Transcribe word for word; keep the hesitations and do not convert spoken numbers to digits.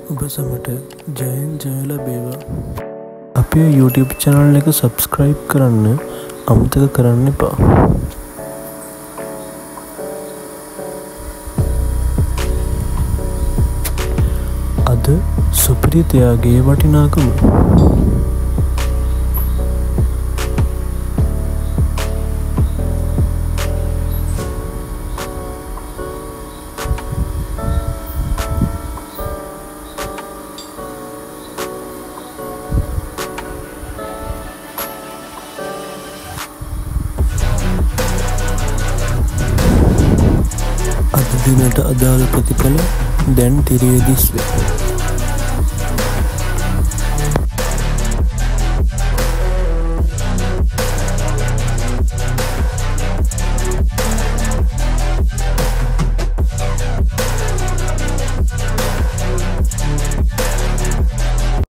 ඔබ සමට ජයෙන් ජය ලැබේවා. අපේ YouTube channel එක subscribe කරන්න අමතක කරන්න එපා. අද සුපිරිතයාගේ වටිනාකම. අද දිනට අදාළ ප්‍රතිඵල දැන් තිරේ දිස් වේ.